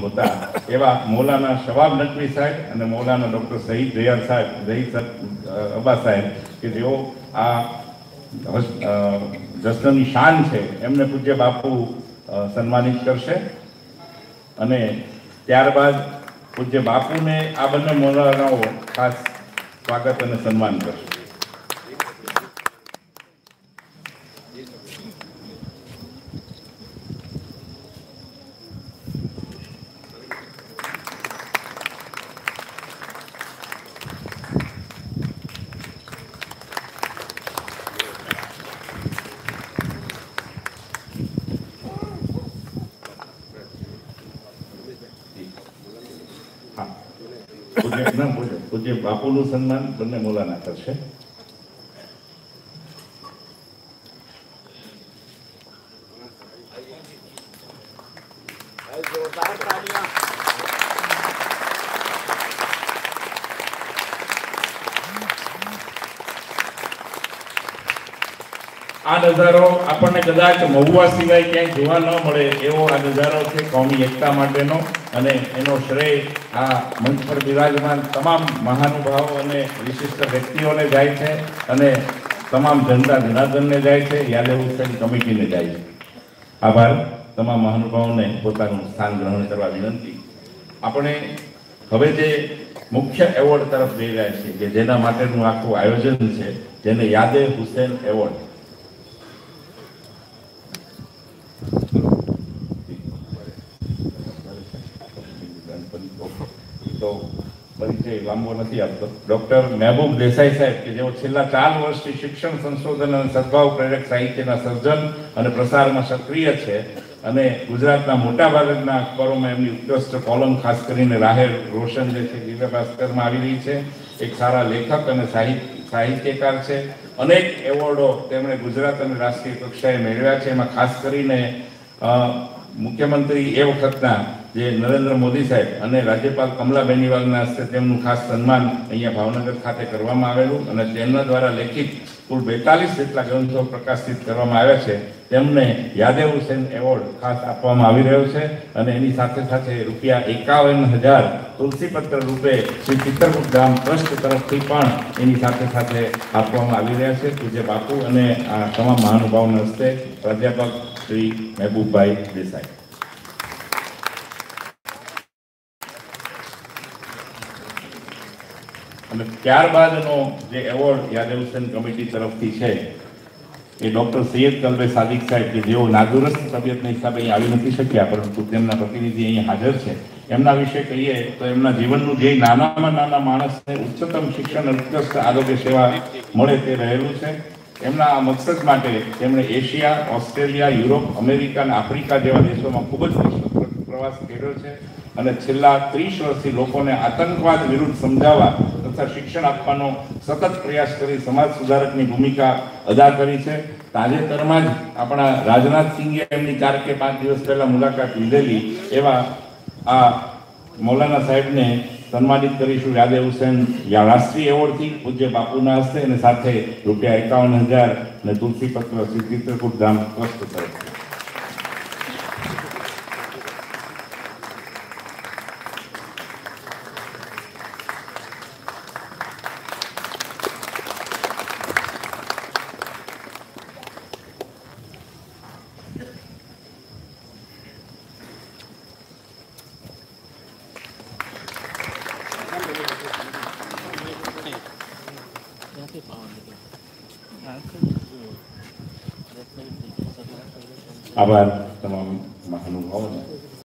होता एवा मौलाना शवाब नकवी साहेब અને મૌલાના ડોક્ટર શહીદ દયાલ સાહેબ શહીદ અબ્બા સાહેબ કે જેઓ આ જશ્નની શાન છે એમને પૂજ્ય બાપુ સન્માનિત કરશે અને ત્યારબાદ પૂજ્ય બાપુને આ બંને મૌલાનાઓ ખાસ સ્વાગત અને સન્માન કરશે. પૂજ્ય બાપુનું સન્માન બંને મૌલાના કરશે. આ નજારો આપણને કદાચ મહુવા સિવાય ક્યાંય જોવા ન મળે એવો આ નજારો છે કોમી એકતા માટેનો અને એનો શ્રેય આ મંચ પર બિરાજમાન તમામ મહાનુભાવો અને વિશિષ્ટ વ્યક્તિઓને જાય છે અને તમામ જનતા જનાર્દનને જાય છે, યાદેવ હુસેન કમિટીને જાય છે. આભાર. તમામ મહાનુભાવોને પોતાનું સ્થાન ગ્રહણ કરવા વિનંતી. આપણે હવે જે મુખ્ય એવોર્ડ તરફ જઈ રહ્યા છીએ કે જેના માટેનું આખું આયોજન છે, જેને યાદેવ હુસેન એવોર્ડ. તો પરિચય લાંબો નથી આપતો. ડોક્ટર મહેબૂબ દેસાઈ સાહેબ કે જેઓ છેલ્લા 4 વર્ષથી શિક્ષણ, સંશોધન અને સદભાવ પ્રેરક સાહિત્યના સર્જન અને પ્રસારમાં સક્રિય છે અને ગુજરાતના મોટાભાગના અખબારોમાં એમની ઉત્કૃષ્ટ કોલમ ખાસ કરીને રાહે રોશન જે છે દિવ્ય ભાસ્કરમાં આવી રહી છે. એક સારા લેખક અને સાહિત્યકાર છે. અનેક એવોર્ડો તેમણે ગુજરાત અને રાષ્ટ્રીય કક્ષાએ મેળવ્યા છે. એમાં ખાસ કરીને મુખ્યમંત્રી એ વખતના જે નરેન્દ્ર મોદી સાહેબ અને રાજ્યપાલ કમલા બેનિવાલના હસ્તે તેમનું ખાસ સન્માન અહીંયા ભાવનગર ખાતે કરવામાં આવેલું અને તેમના દ્વારા લેખિત કુલ 42 જેટલા ગ્રંથો પ્રકાશિત કરવામાં આવ્યા છે. તેમને યાદેવ હુસેન એવોર્ડ ખાસ આપવામાં આવી રહ્યો છે અને એની સાથે સાથે ₹51,000 તુલસીપત્ર રૂપે શ્રી ચિત્રકૂટ ધામ ટ્રસ્ટ તરફથી પણ એની સાથે સાથે આપવામાં આવી રહ્યા છે. પૂજ્ય બાપુ અને આ તમામ મહાનુભાવોના હસ્તે પ્રાધ્યાપક શ્રી મહેબૂબભાઈ દેસાઈ. અને ત્યારબાદનો જે એવોર્ડ યાદેવ હુસેન કમિટી તરફથી છે એ ડૉક્ટર સૈયદ કલ્બે સાદિક સાહેબ કે જેઓ નાદુરસ્ત તબિયતના હિસાબે અહીં આવી નથી શક્યા, પરંતુ તેમના પ્રતિનિધિ અહીં હાજર છે. એમના વિશે કહીએ તો એમના જીવનનું ધ્યેય નાનામાં નાના માણસને ઉચ્ચતમ શિક્ષણ અને ઉત્કૃષ્ટ આરોગ્ય સેવા મળે તે રહેલું છે. એમના આ મકસદ માટે તેમણે એશિયા, ઓસ્ટ્રેલિયા, યુરોપ, અમેરિકા અને આફ્રિકા જેવા દેશોમાં ખૂબ જ પ્રવાસ કર્યો છે અને છેલ્લા 30 વર્ષથી લોકોને આતંકવાદ વિરુદ્ધ સમજાવવા તથા શિક્ષણ આપવાનો સતત પ્રયાસ કરી સમાજ સુધારકની ભૂમિકા અદા કરી છે. તાજેતરમાં જ આપણા રાજનાથસિંહે એમની 4 કે 5 દિવસ પહેલા મુલાકાત લીધેલી એવા આ મૌલાના સાહેબને સન્માનિત કરીશું યાદેવ હુસેન રાષ્ટ્રીય એવોર્ડથી પૂજ્ય બાપુના હસ્તે અને સાથે ₹51,000 અને તુલસીપત્ર શ્રી ચિત્રકૂટ ધામ ટ્રસ્ટ તરફથી. આભાર તમામ મહાનુભાવોને.